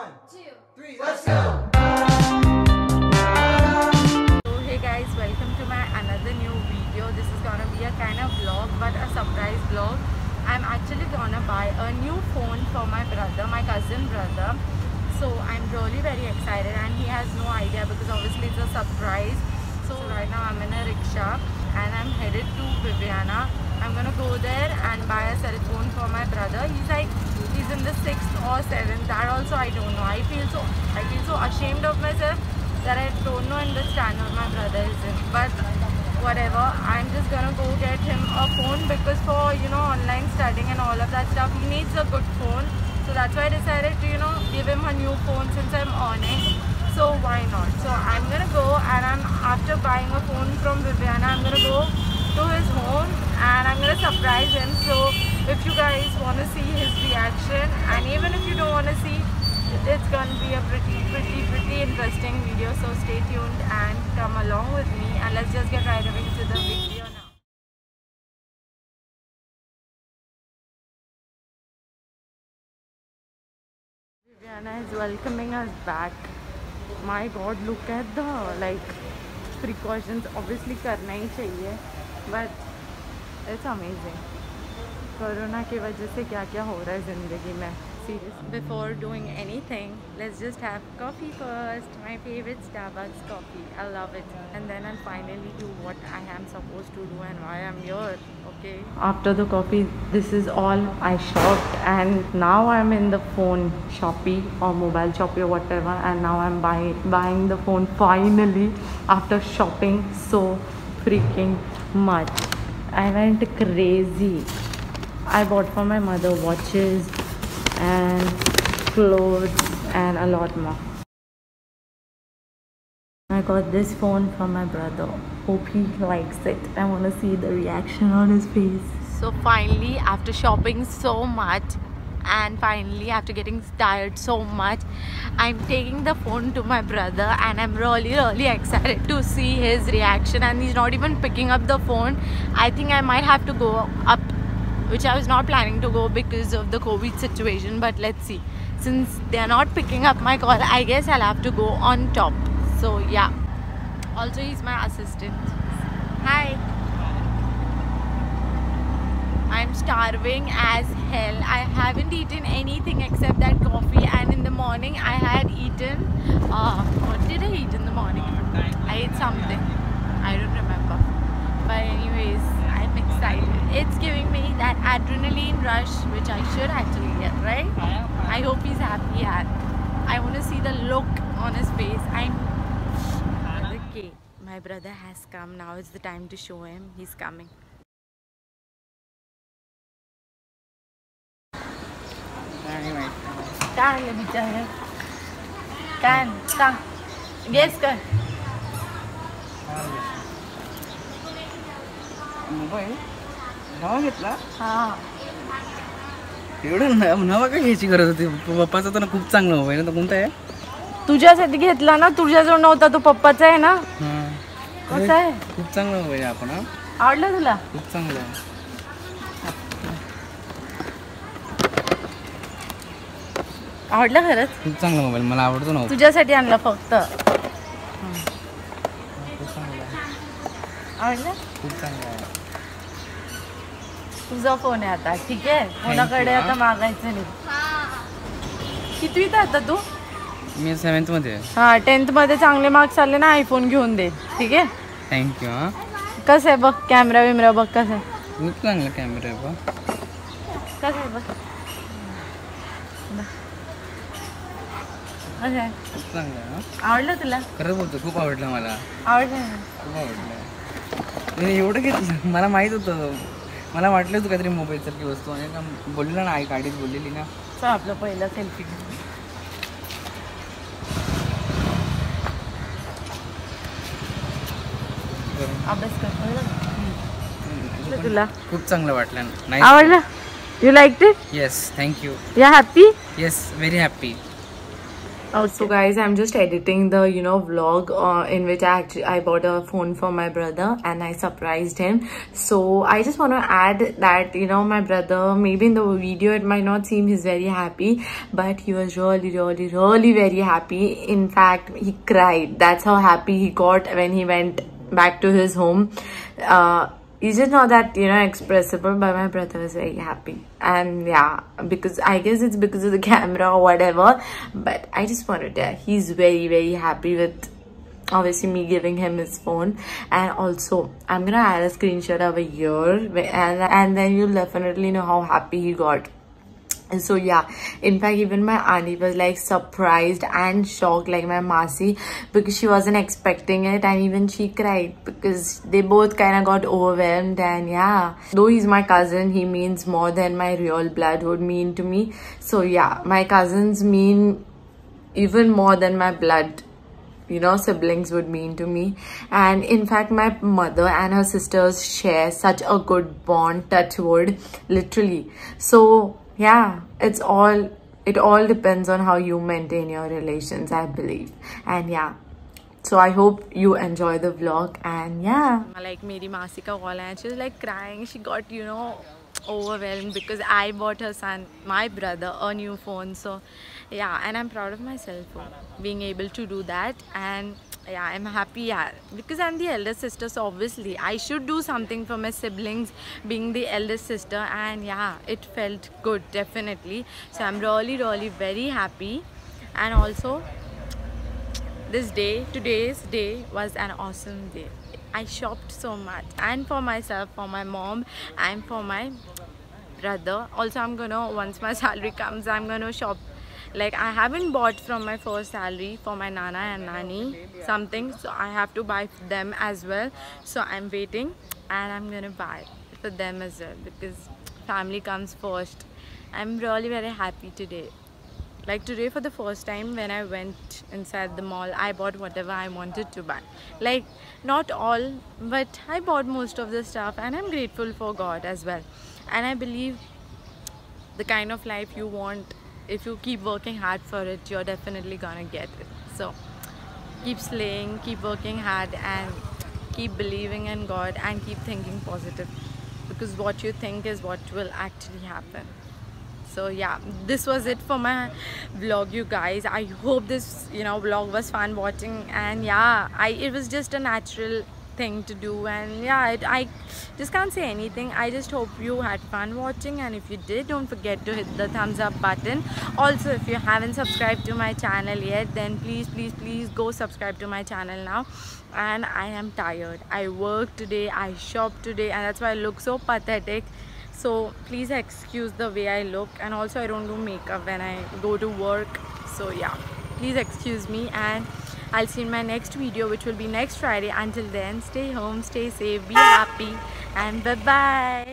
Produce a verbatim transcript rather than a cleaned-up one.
One, two, three, let's go! So hey guys, welcome to my another new video. This is gonna be a kind of vlog, but a surprise vlog. I'm actually gonna buy a new phone for my brother, my cousin brother. So I'm really very excited, and he has no idea because obviously it's a surprise. So right now I'm in a rickshaw and I'm headed to Viviana. I'm gonna go there and buy a cell phone for my brother. He's like, he's in the sixth or seventh. That also I don't know. I feel so, I feel so ashamed of myself that I don't know in the standard my brother is in. But whatever, I'm just gonna go get him a phone because for, you know, online studying and all of that stuff, he needs a good phone. So that's why I decided to, you know, give him a new phone since I'm earning. So why not? So I'm gonna go, and I'm after buying a phone from Viviana, I'm gonna go to his home and I'm gonna surprise him. So if you guys wanna see his reaction, and even if you don't wanna see, it's gonna be a pretty, pretty, pretty interesting video. So stay tuned and come along with me, and let's just get right away to the video now. Viviana is welcoming us back. My God, look at the like precautions. Obviously करना ही चाहिए, but it's amazing. Corona की वजह से क्या क्या हो रहा है ज़िंदगी में. Seriously. Before doing anything, let's just have coffee first. My favorite Starbucks coffee. I love it. And then I'll finally do what I am supposed to do and why I'm here. Okay. After the coffee, this is all I shopped, and now I'm in the phone Shopee or mobile Shopee or whatever, and now I'm buying buying the phone finally after shopping so freaking much. I went crazy. I bought for my mother watches and clothes and a lot more. I got this phone from my brother. Hope he likes it. I want to see the reaction on his face. So finally, after shopping so much and finally after getting tired so much, I'm taking the phone to my brother, and I'm really really excited to see his reaction. And he's not even picking up the phone. I think I might have to go up, which I was not planning to go because of the COVID situation, but let's see. Since they are not picking up my call, I guess I'll have to go on top. So yeah. Also, he's my assistant. Hi. I'm starving as hell. I haven't eaten anything except that coffee, and in the morning I had eaten uh, what did I eat in the morning? I ate something. I don't remember. But anyways, I'm excited. It's giving me that adrenaline rush which I should actually get, right? I hope he's happy. I want to see the look on his face. I'm okay. My brother has come. Now is the time to show him. He's coming. Can you bichara? Can सांग. Guess कर. Mobile नवा घेतला. हाँ. एवढं नवा काय घ्यायची गरज होती? पप्पाचा तर खूप चांगला मोबाईल आहे ना. कोणता आहे? तुझ्यासाठी घेतला ना. तुझ्याजवळ नव्हता तो पप्पाचा आहे ना. हां. कसा आहे? खूप चांगला मोबाईल आहे. आपण आवडला तुला? खूप चांगला आहे. आवडला खरंच? खूप चांगला मोबाईल मला आवडतो ना. तुझ्यासाठी आणला फक्त. खूप चांगला आहे. आवडला? खूप चांगला आहे. तुझा फोन आहे आता. ठीक आहे. कोणाकडे आता मागायचं नाही. कितवीत आहे आता तू? मी सेवन्थ मध्ये आहे. हा, टेन्थ मध्ये चांगले मार्क्स आले ना, आयफोन घेऊन दे. ठीक आहे. थँक्यू. हां. कसं आहे बघ, कॅमेरा बिमरा बघ कसं आहे. खूप चांगला कॅमेरा आहे बघ. कसं आहे बघ. कसं आहे? खूप चांगला आहे. आवडलं तुला? खरं बोलतो, खूप आवडलं मला. आवडलं ना? खूप आवडलं. मी एवढं घेतलं, मला माहीत होतं. मला वाटलं तू काहीतरी मोबाईलसारखी वस्तू आणि का बोलली ना, आई गाडीच बोललेली ना. चल आपलं पहिला सेल्फी घेऊ. अभ्यास कर. तुला खूप चांगलं वाटलं. नाही आवडलं? You like it? Yes. Thank you. You happy? Yes, very happy. Okay. So guys, I'm just editing the you know vlog uh, in which I actually I bought a phone for my brother and I surprised him. So I just want to add that you know my brother, maybe in the video it might not seem he's very happy, but he was really really really very happy. In fact, he cried. That's how happy he got when he went back to his home. Uh, He's just not that, you know, expressible, but my brother was very happy. And yeah, because I guess it's because of the camera or whatever. But I just wanted to, he's very, very happy with obviously me giving him his phone. And also, I'm gonna add a screenshot over here. And, and then you'll definitely know how happy he got. And so yeah, in fact even my auntie was like surprised and shocked, like my Masi, because she wasn't expecting it, and even she cried because they both kind of got overwhelmed. And yeah, though he's my cousin, he means more than my real blood would mean to me. So yeah, my cousins mean even more than my blood, you know, siblings would mean to me. And in fact my mother and her sisters share such a good bond, touch wood, literally. So yeah, it's all it all depends on how you maintain your relations, I believe. And yeah, so I hope you enjoy the vlog. And yeah, like meri masi ka call, and she was like crying. She got, you know, overwhelmed because I bought her son, my brother, a new phone. So yeah, and I'm proud of myself for being able to do that. And yeah, I'm happy, yeah, because I'm the eldest sister, so obviously I should do something for my siblings, being the eldest sister. And yeah, it felt good, definitely. So I'm really really very happy. And also this day, today's day was an awesome day. I shopped so much, and for myself, for my mom, and for my brother. Also, I'm gonna, once my salary comes, I'm gonna shop. Like, I haven't bought from my first salary for my Nana and Nani something, so I have to buy for them as well. So I'm waiting, and I'm gonna buy for them as well, because family comes first. I'm really very happy today. Like today, for the first time when I went inside the mall, I bought whatever I wanted to buy. Like, not all, but I bought most of the stuff, and I'm grateful for God as well. And I believe the kind of life you want, if you keep working hard for it, you're definitely gonna get it. So keep slaying, keep working hard, and keep believing in God, and keep thinking positive, because what you think is what will actually happen. So yeah, this was it for my vlog, you guys. I hope this, you know, vlog was fun watching. And yeah, I it was just a natural thing to do. And yeah, it, I just can't say anything. I just hope you had fun watching, and if you did, don't forget to hit the thumbs up button. Also, if you haven't subscribed to my channel yet, then please please please go subscribe to my channel now. And I am tired. I worked today, I shopped today, and that's why I look so pathetic. So please excuse the way I look. And also, I don't do makeup when I go to work. So yeah, please excuse me, and I'll see you in my next video, which will be next Friday. Until then, stay home, stay safe, be happy, and bye bye.